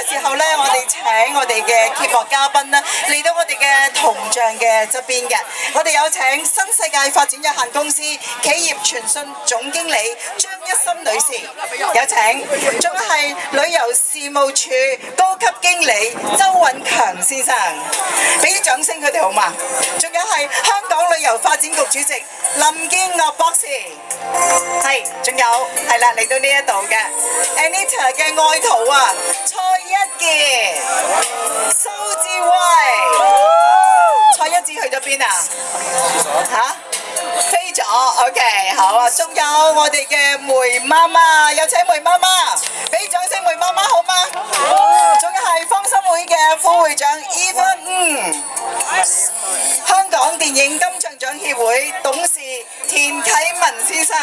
時候呢，我哋請我哋嘅揭幕嘉賓呢嚟到我哋嘅銅像嘅側邊嘅，我哋有請新世界發展有限公司企業傳訊總經理張一心女士，有請，仲有係旅遊事務處高級經理周允強先生，俾啲掌聲佢哋好嘛？仲有係香港旅遊發展局主席林建岳博士，係，仲有係啦，嚟到呢一度嘅 Anita 嘅愛徒啊，蔡一傑、蘇志威，蔡一智去咗邊啊？嚇？飛咗 ，OK， 好啊！仲有我哋嘅梅媽媽，有請梅媽媽，俾掌聲梅媽媽好嗎？仲有係方心會嘅副會長 Evan，香港電影金像獎協會董事田啟文先生，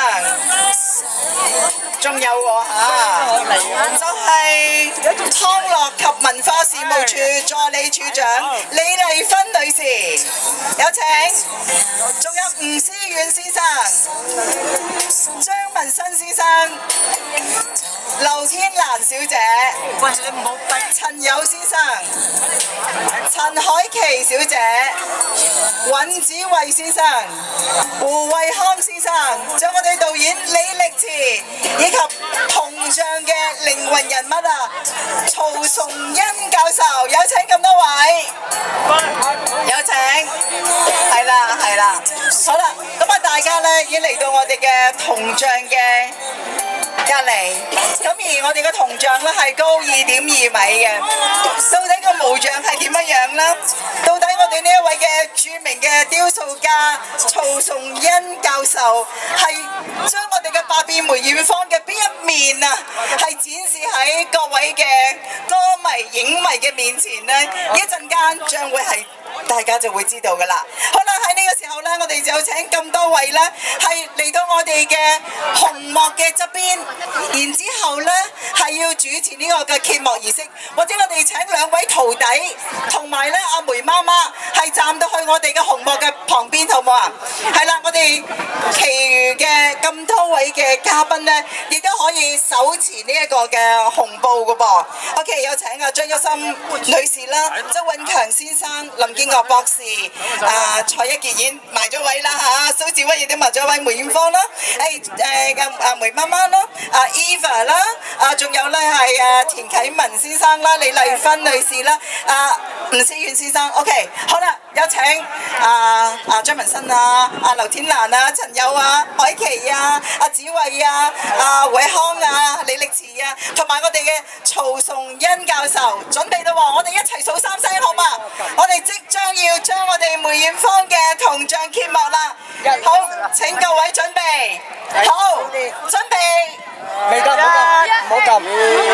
仲有喎就係康樂及文化事務處助理處長李麗芬女士，有請，仲有吳思遠先生、張文新先生、劉天蘭小姐、陳友先生、陳海琪小姐、尹子慧先生、胡慧康先生，仲有我哋導演李力持，以及銅像嘅靈魂人物啊，曹崇恩教授，有請咁多位，有請，係啦，好啦，咁啊大家呢已經嚟到我哋嘅銅像嘅隔離，咁而我哋嘅銅像呢係高2.2米嘅，到底個模樣係點樣呢？到底我哋呢一位嘅著名嘅雕塑家曹崇恩教授係將我哋嘅百變梅艷芳嘅邊一面啊，係展示喺各位嘅歌迷影迷嘅面前呢？一陣間將會係大家就會知道㗎啦。好啦，喺呢個時候呢，我哋就請咁多位呢係嚟到我哋嘅紅幕嘅側邊，然之後呢係要主持呢個嘅揭幕儀式，或者我哋請兩位徒弟同埋呢阿梅媽媽係站到去我哋嘅紅幕嘅旁邊，好唔好啊？係啦，我哋其餘嘅咁多位嘅嘉賓呢，亦都可以手持呢一個嘅紅布㗎噃。OK， 有請阿張一心女士啦，周允強先生、林建岳博士、蔡一傑已經埋咗位啦嚇，蘇志威亦都埋咗位，梅艷芳啦，梅媽媽啦，Eva 啦，仲有咧係田啟文先生啦，李麗芬女士啦，吳思遠先生。OK， 好啦，有請張文新啊，劉天蘭啊，陳友啊，海琪啊，子慧啊，胡偉康啊，李力持啊，同埋我哋嘅曹崇恩教授，準備到喎，我哋一齊數3聲好嘛？我哋即將要將我哋梅艷芳嘅銅像揭幕啦！好，請各位準備，好，準備， 未得，唔好撳，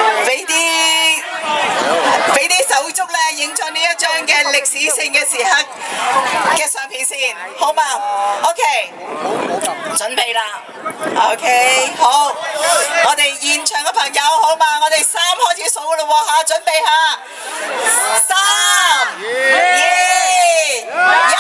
俾啲手足咧影咗呢一張嘅歷史性嘅時刻嘅相片先，好嘛 ？OK， 準備啦 ，OK， 好，我哋現場嘅朋友好嘛？我哋3開始數噶啦喎嚇，準備下，3、2、1。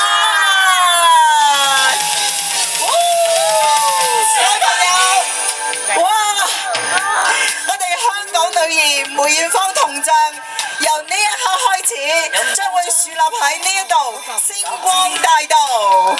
梅艷芳銅像由呢一刻開始，將會樹立喺呢一度星光大道。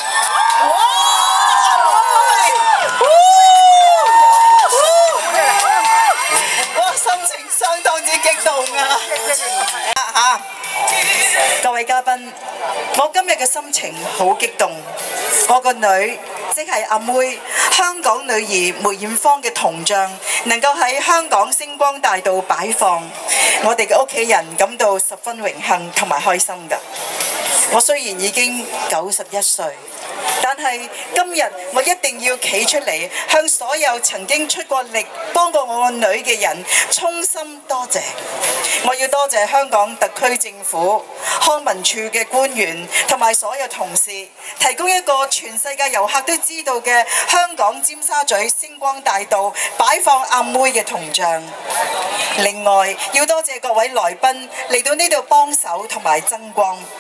哇！心情相當之激動啊！各位嘉賓，我今日嘅心情好激動。我個女即係阿妹，香港女兒梅艷芳嘅銅像能夠喺香港星光大道擺放，我哋嘅屋企人感到十分榮幸同埋開心㗎。我雖然已經91歲，但係今日我一定要企出嚟，向所有曾經出過力幫過我個女嘅人衷心多謝。我要多謝香港特區政府、康文署嘅官員同埋所有同事，提供一個全世界遊客都知道嘅香港尖沙咀星光大道擺放阿妹嘅銅像。另外要多謝各位來賓嚟到呢度幫手同埋爭光。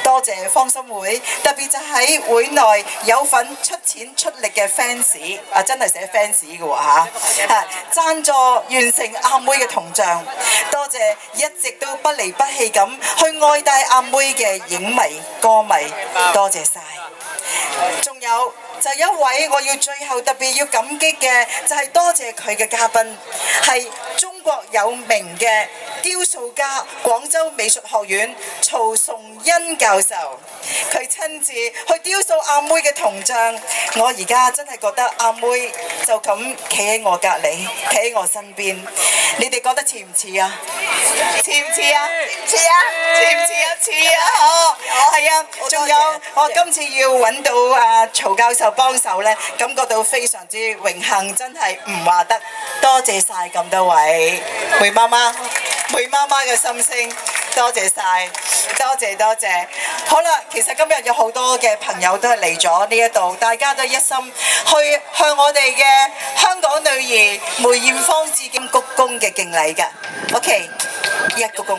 多謝方心會，特別就喺會內有份出錢出力嘅 fans 啊，真係寫 fans 嘅喎嚇，贊助完成阿妹嘅銅像。多謝一直都不離不棄咁去愛戴阿妹嘅影迷歌迷，多謝晒。仲有就一位我要最後特別要感激嘅，就係多謝佢嘅嘉賓，係中國有名嘅雕塑家，廣州美術學院曹崇恩教授，佢親自去雕塑阿妹嘅銅像。我而家真係覺得阿妹就咁企喺我隔離，企喺我身邊，你哋覺得似唔似啊？似唔似啊？似啊？似唔似啊？似啊！哦，係啊，仲有我今次要揾到曹教授幫手呢，感覺到非常之榮幸，真係唔話得。多謝晒咁多位梅媽媽嘅心聲，多謝晒，多謝多謝。好啦，其實今日有好多嘅朋友都係嚟咗呢一度，大家都一心去向我哋嘅香港女兒梅艷芳致敬鞠躬嘅敬禮㗎。OK， 一鞠躬，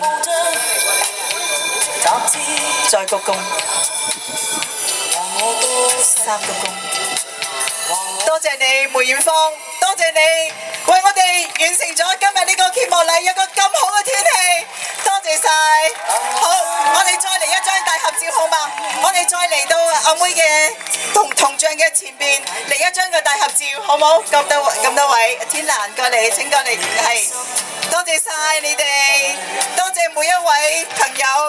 再鞠躬，三鞠躬。多謝你梅艷芳，多謝你為我哋完成咗今日呢個揭幕禮，有個咁好嘅天氣，多謝晒。好，我哋再嚟一張大合照好嘛？我哋再嚟到阿妹嘅銅像嘅前邊嚟一張嘅大合照好冇？咁多位，天蘭過嚟，請過嚟，係多謝晒你哋，多謝每一位朋友。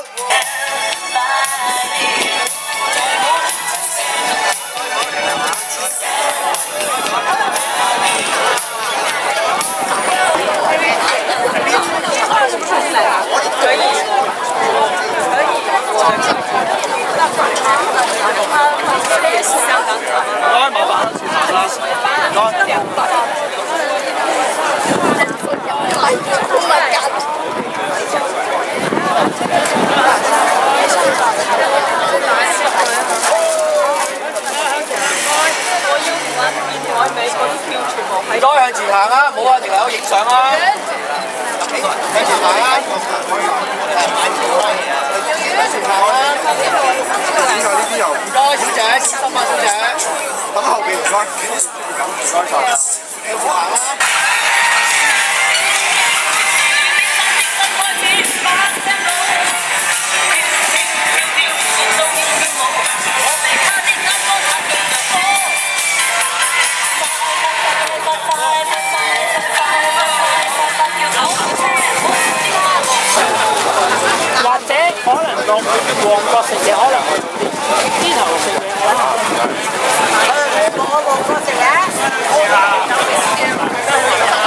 唔該向前行啊，冇啊，停留影相啊。向前行啊！向前行啊！呢啲又唔該，小姐，小心啊，小姐。等後邊唔該，唔該晒。向前行啊！ 可能落旺角食嘢，可能呢頭食嘢可能。我旺角食嘢。